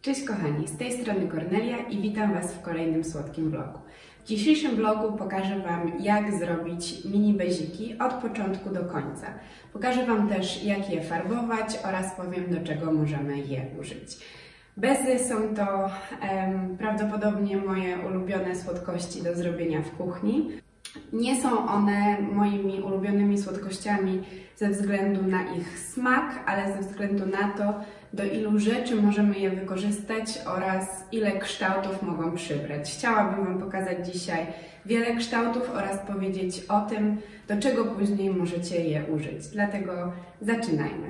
Cześć kochani, z tej strony Kornelia i witam Was w kolejnym słodkim vlogu. W dzisiejszym vlogu pokażę Wam, jak zrobić mini beziki od początku do końca. Pokażę Wam też, jak je farbować oraz powiem, do czego możemy je użyć. Bezy są to prawdopodobnie moje ulubione słodkości do zrobienia w kuchni. Nie są one moimi ulubionymi słodkościami ze względu na ich smak, ale ze względu na to, do ilu rzeczy możemy je wykorzystać oraz ile kształtów mogą przybrać. Chciałabym Wam pokazać dzisiaj wiele kształtów oraz powiedzieć o tym, do czego później możecie je użyć. Dlatego zaczynajmy.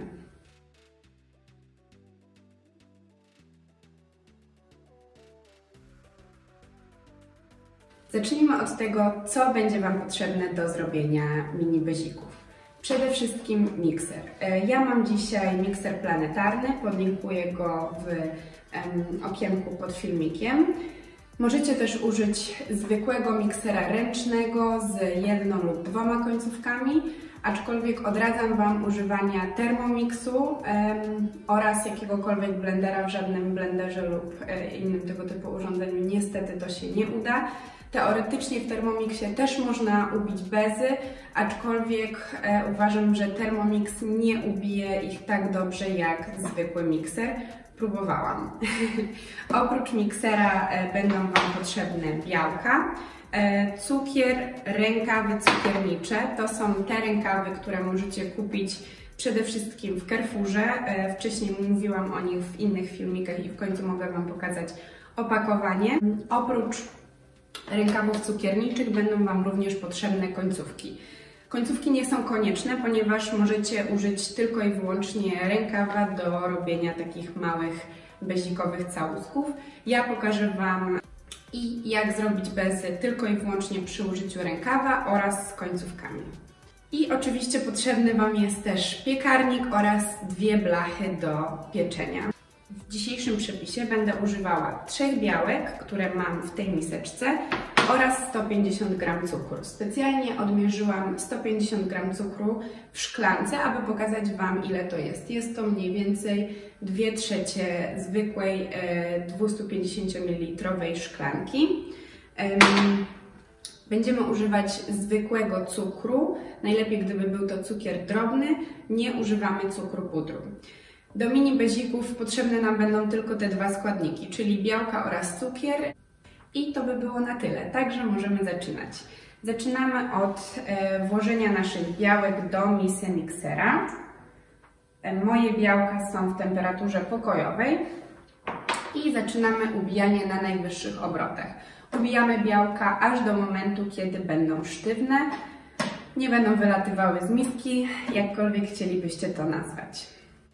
Zacznijmy od tego, co będzie Wam potrzebne do zrobienia mini bezików. Przede wszystkim mikser. Ja mam dzisiaj mikser planetarny, podlinkuję go w okienku pod filmikiem. Możecie też użyć zwykłego miksera ręcznego z jedną lub dwoma końcówkami, aczkolwiek odradzam Wam używania Thermomixu oraz jakiegokolwiek blendera. W żadnym blenderze lub innym tego typu urządzeniu niestety to się nie uda. Teoretycznie w Thermomixie też można ubić bezy, aczkolwiek uważam, że Thermomix nie ubije ich tak dobrze jak zwykły mikser. Próbowałam. Oprócz miksera będą Wam potrzebne białka, cukier, rękawy cukiernicze. To są te rękawy, które możecie kupić przede wszystkim w Carrefourze. Wcześniej mówiłam o nich w innych filmikach i w końcu mogę Wam pokazać opakowanie. Oprócz rękawów cukierniczych będą Wam również potrzebne końcówki. Końcówki nie są konieczne, ponieważ możecie użyć tylko i wyłącznie rękawa do robienia takich małych bezikowych całusków. Ja pokażę Wam jak zrobić bezy tylko i wyłącznie przy użyciu rękawa oraz z końcówkami. I oczywiście potrzebny Wam jest też piekarnik oraz dwie blachy do pieczenia. W dzisiejszym przepisie będę używała 3 białek, które mam w tej miseczce oraz 150 g cukru. Specjalnie odmierzyłam 150 g cukru w szklance, aby pokazać Wam, ile to jest. Jest to mniej więcej 2/3 zwykłej 250 ml szklanki. Będziemy używać zwykłego cukru, najlepiej gdyby był to cukier drobny, nie używamy cukru pudru. Do mini bezików potrzebne nam będą tylko te dwa składniki, czyli białka oraz cukier. I to by było na tyle, także możemy zaczynać. Zaczynamy od włożenia naszych białek do misy miksera. Moje białka są w temperaturze pokojowej i zaczynamy ubijanie na najwyższych obrotach. Ubijamy białka aż do momentu, kiedy będą sztywne, nie będą wylatywały z miski, jakkolwiek chcielibyście to nazwać.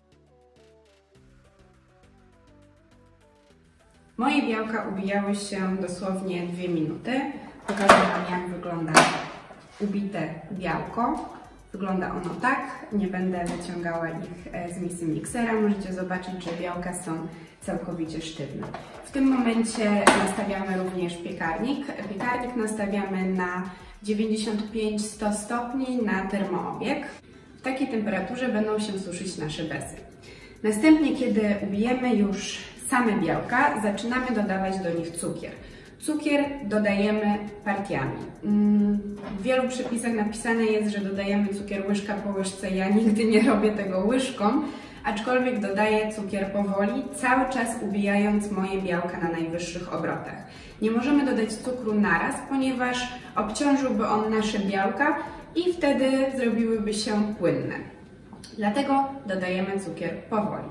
Moje białka ubijały się dosłownie 2 minuty. Pokażę Wam, jak wygląda ubite białko. Wygląda ono tak. Nie będę wyciągała ich z misy miksera. Możecie zobaczyć, że białka są całkowicie sztywne. W tym momencie nastawiamy również piekarnik. Piekarnik nastawiamy na 95-100 stopni na termoobieg. W takiej temperaturze będą się suszyć nasze bezy. Następnie, kiedy ubijemy już same białka, zaczynamy dodawać do nich cukier. Cukier dodajemy partiami. W wielu przepisach napisane jest, że dodajemy cukier łyżka po łyżce. Ja nigdy nie robię tego łyżką, aczkolwiek dodaję cukier powoli, cały czas ubijając moje białka na najwyższych obrotach. Nie możemy dodać cukru naraz, ponieważ obciążyłby on nasze białka i wtedy zrobiłyby się płynne. Dlatego dodajemy cukier powoli.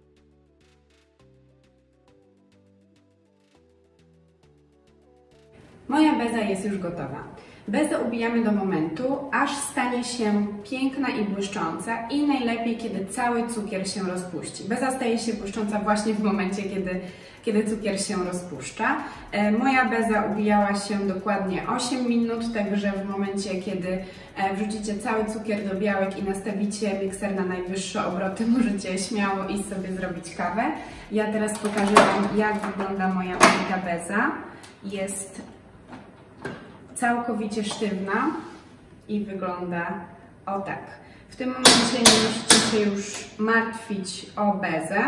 Moja beza jest już gotowa. Bezę ubijamy do momentu, aż stanie się piękna i błyszcząca i najlepiej, kiedy cały cukier się rozpuści. Beza staje się błyszcząca właśnie w momencie, kiedy cukier się rozpuszcza. Moja beza ubijała się dokładnie 8 minut, także w momencie, kiedy wrzucicie cały cukier do białek i nastawicie mikser na najwyższe obroty, możecie śmiało iść sobie zrobić kawę. Ja teraz pokażę Wam, jak wygląda moja ubita beza. Jest całkowicie sztywna i wygląda o tak. W tym momencie nie musicie się już martwić o bezę,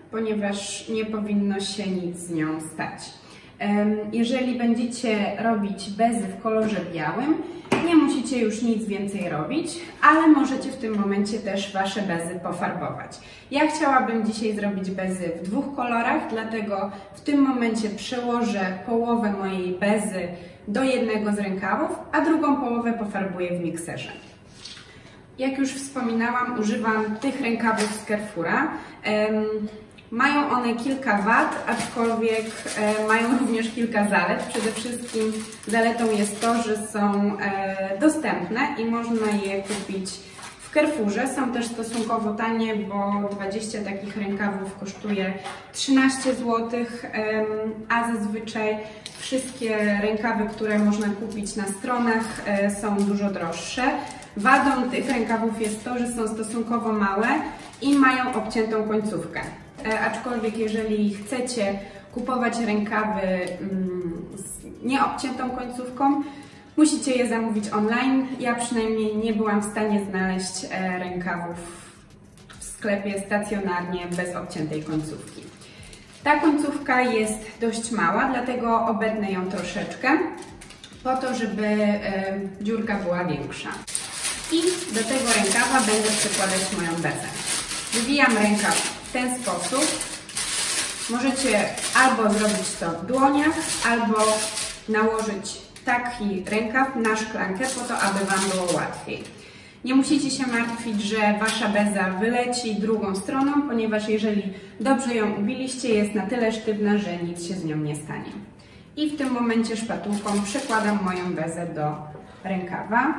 ponieważ nie powinno się nic z nią stać. Jeżeli będziecie robić bezy w kolorze białym, nie musicie już nic więcej robić, ale możecie w tym momencie też Wasze bezy pofarbować. Ja chciałabym dzisiaj zrobić bezy w 2 kolorach, dlatego w tym momencie przełożę połowę mojej bezy do jednego z rękawów, a drugą połowę pofarbuję w mikserze. Jak już wspominałam, używam tych rękawów z Carrefoura. Mają one kilka wad, aczkolwiek mają również kilka zalet. Przede wszystkim zaletą jest to, że są dostępne i można je kupić w Carrefourze. Są też stosunkowo tanie, bo 20 takich rękawów kosztuje 13 zł, a zazwyczaj wszystkie rękawy, które można kupić na stronach, są dużo droższe. Wadą tych rękawów jest to, że są stosunkowo małe i mają obciętą końcówkę. Aczkolwiek jeżeli chcecie kupować rękawy z nieobciętą końcówką, musicie je zamówić online. Ja przynajmniej nie byłam w stanie znaleźć rękawów w sklepie stacjonarnie bez obciętej końcówki. Ta końcówka jest dość mała, dlatego obetnę ją troszeczkę, po to, żeby dziurka była większa. I do tego rękawa będę przykładać moją bezę. Wywijam rękaw w ten sposób. Możecie albo zrobić to w dłoniach, albo nałożyć taki rękaw na szklankę po to, aby Wam było łatwiej. Nie musicie się martwić, że Wasza beza wyleci drugą stroną, ponieważ jeżeli dobrze ją ubiliście, jest na tyle sztywna, że nic się z nią nie stanie. I w tym momencie szpatułką przekładam moją bezę do rękawa.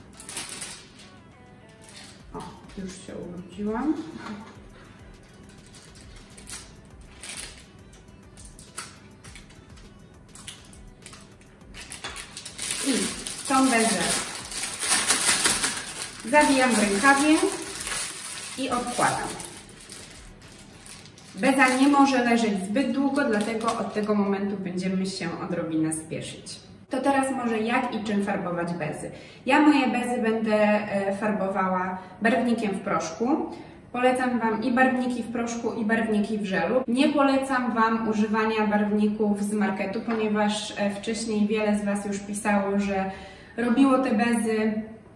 O, już się ubrudziłam. I tą bezę zawijam w rękawie i odkładam. Beza nie może leżeć zbyt długo, dlatego od tego momentu będziemy się odrobinę spieszyć. To teraz może jak i czym farbować bezy. Ja moje bezy będę farbowała barwnikiem w proszku. Polecam Wam i barwniki w proszku, i barwniki w żelu. Nie polecam Wam używania barwników z marketu, ponieważ wcześniej wiele z Was już pisało, że robiło te bezy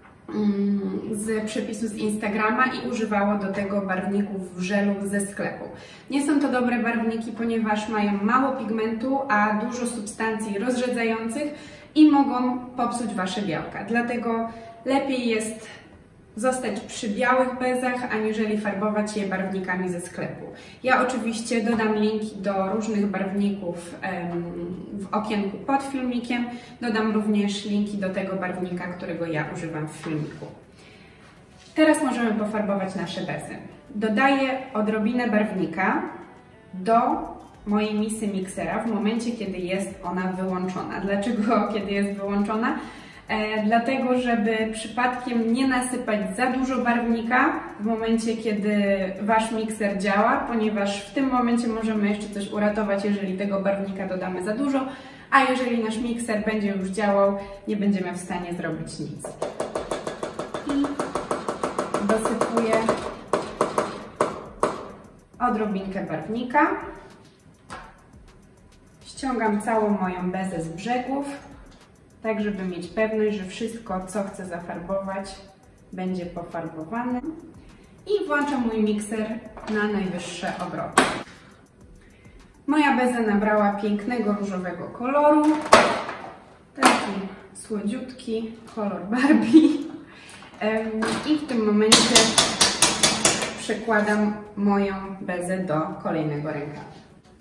z przepisu z Instagrama i używało do tego barwników w żelu ze sklepu. Nie są to dobre barwniki, ponieważ mają mało pigmentu, a dużo substancji rozrzedzających i mogą popsuć Wasze białka. Dlatego lepiej jest zostać przy białych bezach, aniżeli farbować je barwnikami ze sklepu. Ja oczywiście dodam linki do różnych barwników w okienku pod filmikiem. Dodam również linki do tego barwnika, którego ja używam w filmiku. Teraz możemy pofarbować nasze bezy. Dodaję odrobinę barwnika do mojej misy miksera w momencie, kiedy jest ona wyłączona. Dlaczego kiedy jest wyłączona? Dlatego, żeby przypadkiem nie nasypać za dużo barwnika w momencie, kiedy Wasz mikser działa, ponieważ w tym momencie możemy jeszcze coś uratować, jeżeli tego barwnika dodamy za dużo, a jeżeli nasz mikser będzie już działał, nie będziemy w stanie zrobić nic. I dosypuję odrobinkę barwnika. Ściągam całą moją bezę z brzegów, tak żeby mieć pewność, że wszystko, co chcę zafarbować, będzie pofarbowane. I włączam mój mikser na najwyższe obroty. Moja beza nabrała pięknego różowego koloru. Taki słodziutki kolor Barbie. I w tym momencie przekładam moją bezę do kolejnego rękawa.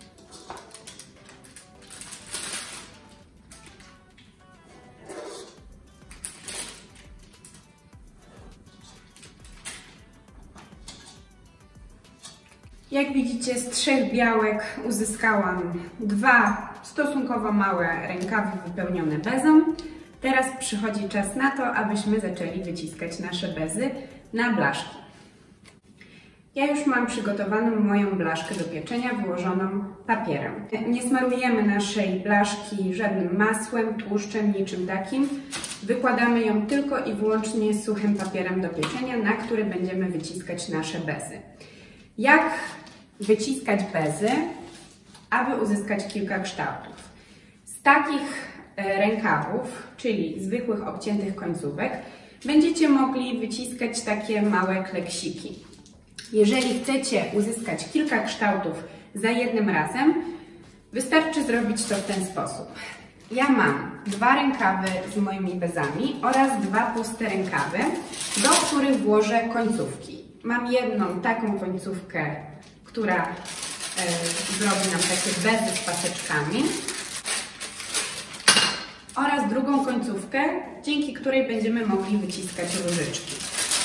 Jak widzicie, z 3 białek uzyskałam 2 stosunkowo małe rękawy wypełnione bezą. Teraz przychodzi czas na to, abyśmy zaczęli wyciskać nasze bezy na blaszki. Ja już mam przygotowaną moją blaszkę do pieczenia wyłożoną papierem. Nie smarujemy naszej blaszki żadnym masłem, tłuszczem, niczym takim. Wykładamy ją tylko i wyłącznie suchym papierem do pieczenia, na który będziemy wyciskać nasze bezy. Jak wyciskać bezy, aby uzyskać kilka kształtów. Z takich rękawów, czyli zwykłych obciętych końcówek, będziecie mogli wyciskać takie małe kleksiki. Jeżeli chcecie uzyskać kilka kształtów za jednym razem, wystarczy zrobić to w ten sposób. Ja mam 2 rękawy z moimi bezami oraz 2 puste rękawy, do których włożę końcówki. Mam jedną taką końcówkę, która zrobi nam takie bezy z paseczkami, oraz drugą końcówkę, dzięki której będziemy mogli wyciskać różyczki.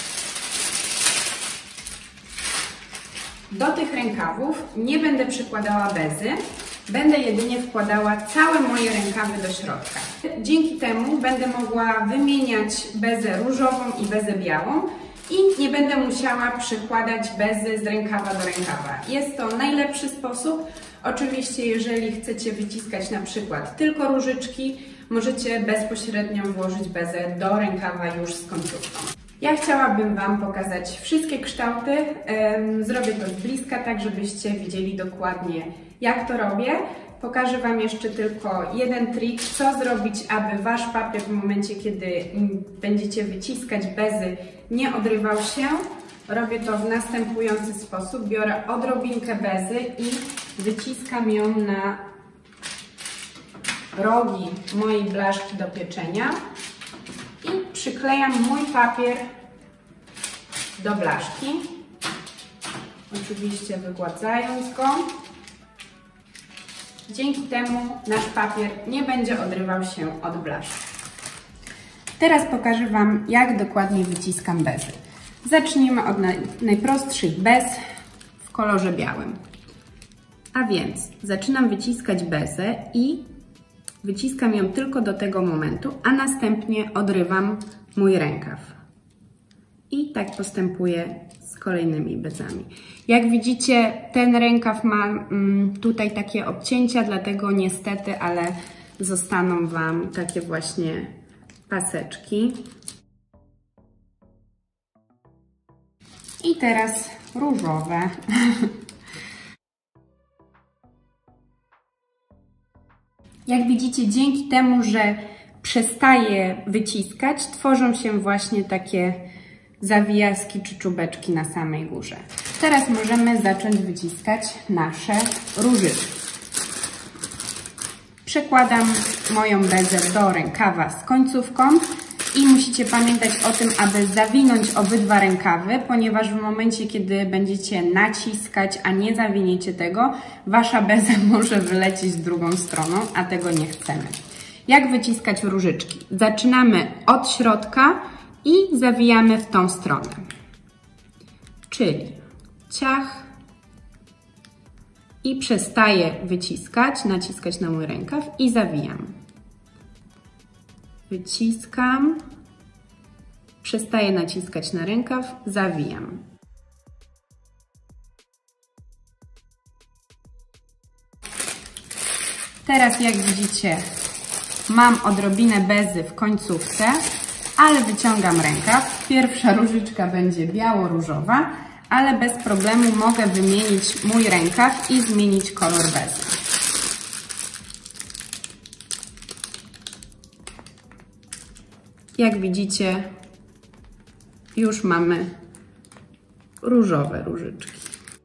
Do tych rękawów nie będę przykładała bezy, będę jedynie wkładała całe moje rękawy do środka. Dzięki temu będę mogła wymieniać bezę różową i bezę białą i nie będę musiała przykładać bezy z rękawa do rękawa. Jest to najlepszy sposób. Oczywiście, jeżeli chcecie wyciskać na przykład tylko różyczki, możecie bezpośrednio włożyć bezę do rękawa już z końcówką. Ja chciałabym Wam pokazać wszystkie kształty. Zrobię to z bliska, tak żebyście widzieli dokładnie, jak to robię. Pokażę Wam jeszcze tylko jeden trik, co zrobić, aby Wasz papier w momencie, kiedy będziecie wyciskać bezy, nie odrywał się. Robię to w następujący sposób. Biorę odrobinkę bezy i wyciskam ją na rogi mojej blaszki do pieczenia i przyklejam mój papier do blaszki, oczywiście wygładzając go. Dzięki temu nasz papier nie będzie odrywał się od blaszki. Teraz pokażę Wam, jak dokładnie wyciskam bezy. Zacznijmy od najprostszych bez w kolorze białym. A więc zaczynam wyciskać bezę i wyciskam ją tylko do tego momentu, a następnie odrywam mój rękaw. I tak postępuję z kolejnymi bezami. Jak widzicie, ten rękaw ma tutaj takie obcięcia, dlatego niestety, ale zostaną Wam takie właśnie paseczki. I teraz różowe. Jak widzicie, dzięki temu, że przestaje wyciskać, tworzą się właśnie takie zawijaski czy czubeczki na samej górze. Teraz możemy zacząć wyciskać nasze różyczki. Przekładam moją bezę do rękawa z końcówką i musicie pamiętać o tym, aby zawinąć obydwa rękawy, ponieważ w momencie, kiedy będziecie naciskać, a nie zawiniecie tego, Wasza beza może wylecieć drugą stroną, a tego nie chcemy. Jak wyciskać różyczki? Zaczynamy od środka i zawijamy w tą stronę. Czyli ciach i przestaję wyciskać, naciskać na mój rękaw i zawijam. Wyciskam, przestaję naciskać na rękaw, zawijam. Teraz jak widzicie, mam odrobinę bezy w końcówce, ale wyciągam rękaw. Pierwsza różyczka będzie biało-różowa, ale bez problemu mogę wymienić mój rękaw i zmienić kolor bezy. Jak widzicie, już mamy różowe różyczki.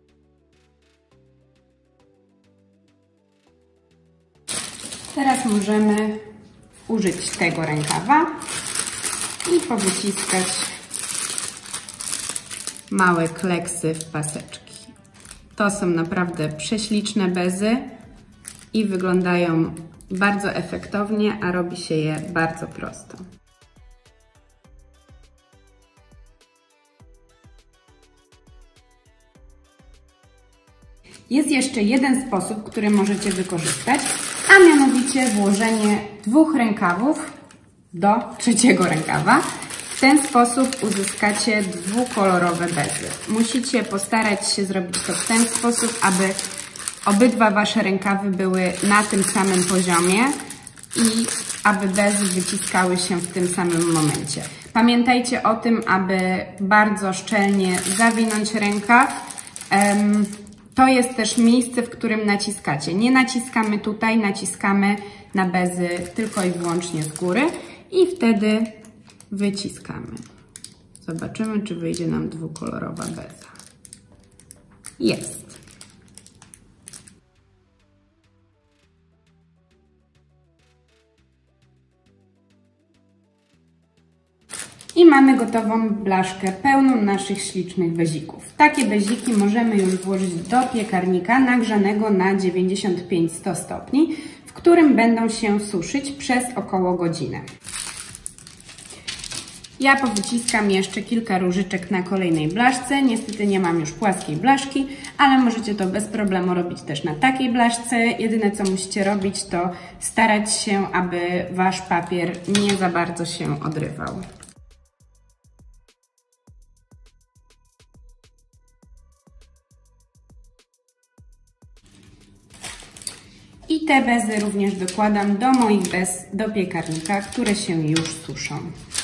Teraz możemy użyć tego rękawa i powyciskać małe kleksy w paseczki. To są naprawdę prześliczne bezy i wyglądają bardzo efektownie, a robi się je bardzo prosto. Jest jeszcze jeden sposób, który możecie wykorzystać, a mianowicie włożenie dwóch rękawów do trzeciego rękawa. W ten sposób uzyskacie dwukolorowe bezy. Musicie postarać się zrobić to w ten sposób, aby obydwa Wasze rękawy były na tym samym poziomie i aby bezy wyciskały się w tym samym momencie. Pamiętajcie o tym, aby bardzo szczelnie zawinąć rękaw To jest też miejsce, w którym naciskacie. Nie naciskamy tutaj, naciskamy na bezy tylko i wyłącznie z góry i wtedy wyciskamy. Zobaczymy, czy wyjdzie nam dwukolorowa beza. Jest. I mamy gotową blaszkę pełną naszych ślicznych bezików. Takie beziki możemy już włożyć do piekarnika nagrzanego na 95-100 stopni, w którym będą się suszyć przez około godzinę. Ja powyciskam jeszcze kilka różyczek na kolejnej blaszce. Niestety nie mam już płaskiej blaszki, ale możecie to bez problemu robić też na takiej blaszce. Jedyne co musicie robić, to starać się, aby wasz papier nie za bardzo się odrywał. I te bezy również dokładam do moich bez do piekarnika, które się już suszą.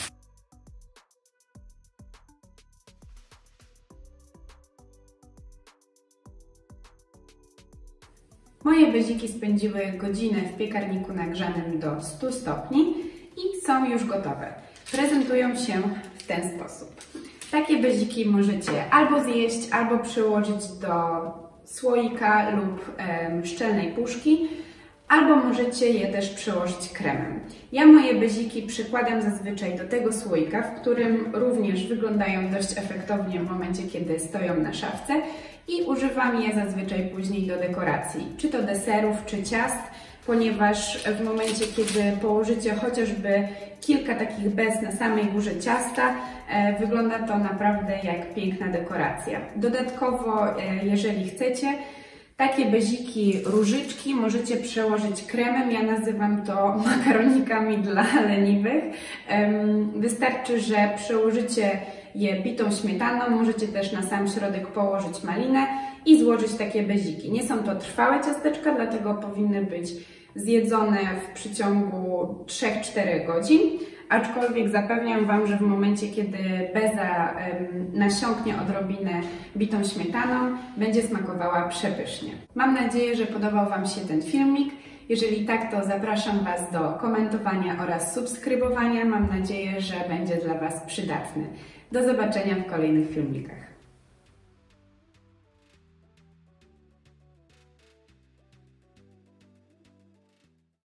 Moje beziki spędziły godzinę w piekarniku nagrzanym do 100 stopni i są już gotowe. Prezentują się w ten sposób. Takie beziki możecie albo zjeść, albo przyłożyć do słoika lub szczelnej puszki, albo możecie je też przyłożyć kremem. Ja moje beziki przykładam zazwyczaj do tego słoika, w którym również wyglądają dość efektownie w momencie, kiedy stoją na szafce i używam je zazwyczaj później do dekoracji, czy to deserów, czy ciast, ponieważ w momencie, kiedy położycie chociażby kilka takich bez na samej górze ciasta, wygląda to naprawdę jak piękna dekoracja. Dodatkowo, jeżeli chcecie, takie beziki, różyczki możecie przełożyć kremem, ja nazywam to makaronikami dla leniwych. Wystarczy, że przełożycie je bitą śmietaną, możecie też na sam środek położyć malinę i złożyć takie beziki. Nie są to trwałe ciasteczka, dlatego powinny być zjedzone w przeciągu 3-4 godzin, aczkolwiek zapewniam Wam, że w momencie, kiedy beza nasiąknie odrobinę bitą śmietaną, będzie smakowała przepysznie. Mam nadzieję, że podobał Wam się ten filmik. Jeżeli tak, to zapraszam Was do komentowania oraz subskrybowania. Mam nadzieję, że będzie dla Was przydatny. Do zobaczenia w kolejnych filmikach.